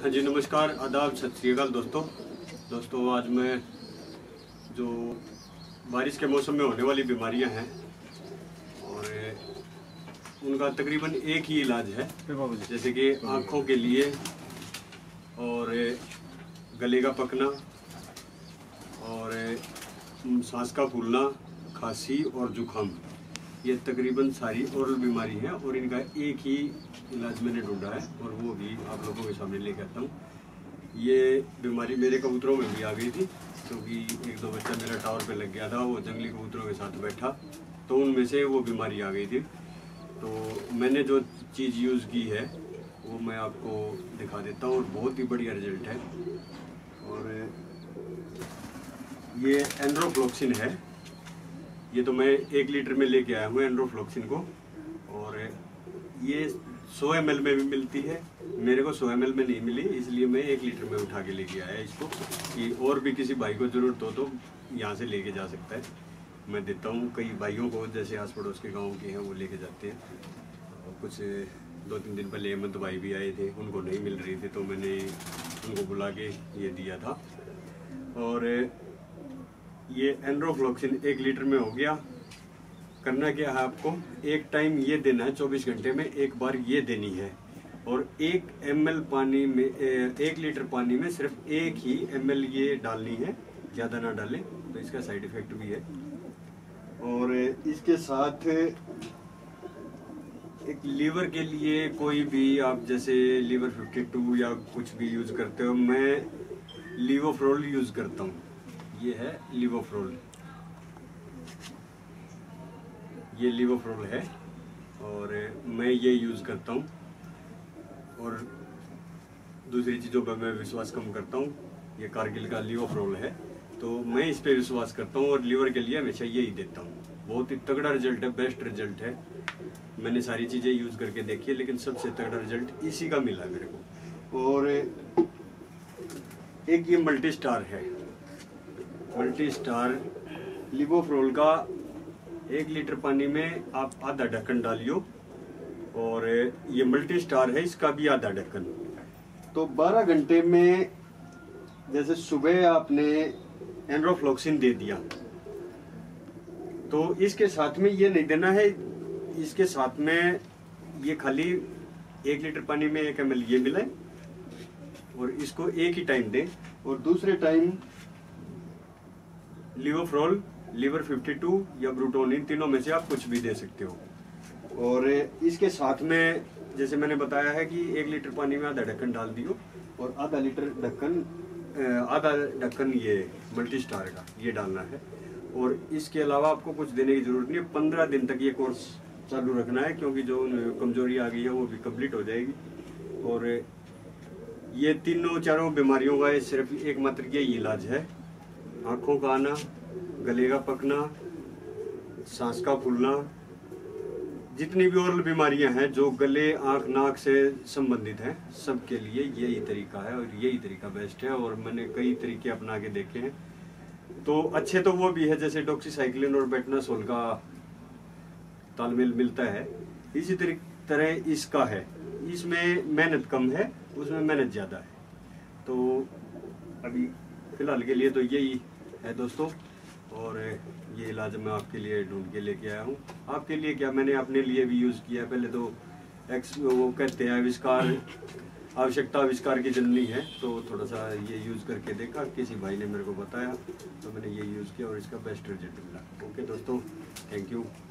हाँ जी, नमस्कार, आदाब, सत श्री अकाल दोस्तों। आज मैं जो बारिश के मौसम में होने वाली बीमारियां हैं और उनका तकरीबन एक ही इलाज है, जैसे कि आँखों के लिए और गले का पकना और सांस का फूलना, खांसी और जुकाम, ये तकरीबन सारी ओरल बीमारी है और इनका एक ही इलाज मैंने ढूंढा है और वो भी आप लोगों के सामने लेकर आता हूँ। ये बीमारी मेरे कबूतरों में भी आ गई थी, क्योंकि एक दो बच्चा मेरा टावर पे लग गया था, वो जंगली कबूतरों के साथ बैठा तो उनमें से वो बीमारी आ गई थी। तो मैंने जो चीज़ यूज़ की है वो मैं आपको दिखा देता हूँ और बहुत ही बढ़िया रिजल्ट है। और ये एंड्रोफ्लोक्सिन है, ये तो मैं 1 लीटर में लेके आया हूँ एंड्रोफ्लोक्सिन को, और ये 100 ml में भी मिलती है। मेरे को 100 ml में नहीं मिली, इसलिए मैं 1 लीटर में उठा के लेके आया इसको, कि और भी किसी भाई को ज़रूरत हो तो यहाँ से लेके जा सकता है। मैं देता हूँ कई भाइयों को, जैसे आस पड़ोस के गाँव के हैं वो लेके जाते हैं। और कुछ 2-3 दिन पहले हेमंत भाई भी आए थे, उनको नहीं मिल रही थी तो मैंने उनको बुला के ये दिया था। और ये एंड्रोफ्लोक्सिन 1 लीटर में हो गया। करना क्या है, आपको एक टाइम ये देना है, 24 घंटे में एक बार ये देनी है। और 1 ml पानी में 1 लीटर पानी में सिर्फ 1 ही ml ये डालनी है, ज़्यादा ना डालें तो इसका साइड इफेक्ट भी है। और इसके साथ एक लीवर के लिए कोई भी आप जैसे लीवर 52 या कुछ भी यूज़ करते हो, मैं लिवोफ्रोल यूज़ करता हूँ। ये है लिवोफ्रोल, ये लिवोफ्रोल है और मैं ये यूज़ करता हूँ। और दूसरी चीज़ों पर मैं विश्वास कम करता हूँ, ये कारगिल का लिवोफ्रोल है तो मैं इस पे विश्वास करता हूँ और लीवर के लिए हमेशा यही देता हूँ। बहुत ही तगड़ा रिजल्ट है, बेस्ट रिजल्ट है। मैंने सारी चीज़ें यूज़ करके देखी है, लेकिन सबसे तगड़ा रिजल्ट इसी का मिला मेरे को। और एक ये मल्टी स्टार है, मल्टी स्टार लिवोफ्रोल का 1 लीटर पानी में आप आधा ढक्कन डालियो, और ये मल्टी स्टार है, इसका भी आधा ढक्कन। तो 12 घंटे में, जैसे सुबह आपने एंड्रोफ्लोक्सिन दे दिया तो इसके साथ में ये नहीं देना है, इसके साथ में ये खाली 1 लीटर पानी में 1 ml ये मिलाए और इसको एक ही टाइम दें। और दूसरे टाइम लिवोफ्रोल, लीवर 52 या ब्रूटोन, इन तीनों में से आप कुछ भी दे सकते हो। और इसके साथ में जैसे मैंने बताया है कि 1 लीटर पानी में आधा ढक्कन डाल दियो और आधा ढक्कन ये मल्टी स्टार का ये डालना है। और इसके अलावा आपको कुछ देने की जरूरत नहीं है। 15 दिन तक ये कोर्स चालू रखना है, क्योंकि जो कमजोरी आ गई है वो भी कंप्लीट हो जाएगी। और ये तीनों चारों बीमारियों का सिर्फ एकमात्र यही इलाज है, आँखों का आना, गले का पकना, सांस का फूलना, जितनी भी ओरल बीमारियां हैं जो गले, आँख, नाक से संबंधित हैं, सबके लिए यही तरीका है और यही तरीका बेस्ट है। और मैंने कई तरीके अपना के देखे हैं, तो अच्छे तो वो भी है जैसे डॉक्सीसाइक्लिन और बेटनासोल का तालमेल मिलता है, इसी तरह इसका है। इसमें मेहनत कम है, उसमें मेहनत ज़्यादा है। तो अभी फ़िलहाल के लिए तो यही है दोस्तों, और ये इलाज मैं आपके लिए ढूंढ के लेके आया हूँ। आपके लिए क्या, मैंने अपने लिए भी यूज़ किया है। पहले तो वो कहते हैं आविष्कार, आवश्यकता आविष्कार की जननी है, तो थोड़ा सा ये यूज़ करके देखा, किसी भाई ने मेरे को बताया तो मैंने ये यूज़ किया और इसका बेस्ट रिजल्ट मिला। ओके दोस्तों, थैंक यू।